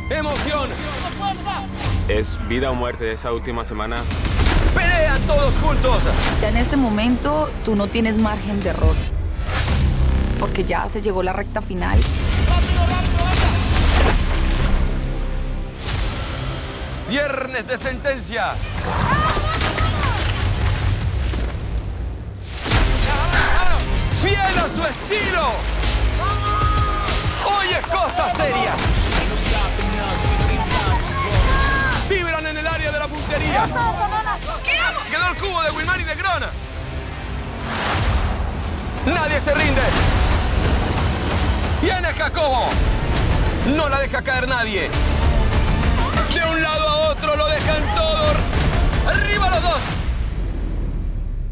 ¡Emoción! Es vida o muerte esa última semana. ¡Pelean todos juntos! Ya en este momento tú no tienes margen de error. Porque ya se llegó la recta final. Viernes de sentencia. ¡Fiel a su estilo! ¡Hoy es cosa seria! ¡Vibran en el área de la puntería! ¡Quedó el cubo de Wilmar y de Grona! ¡Nadie se rinde! ¡Viene Jacobo! ¡No la deja caer nadie! De un lado a otro lo dejan todo. ¡Arriba los dos!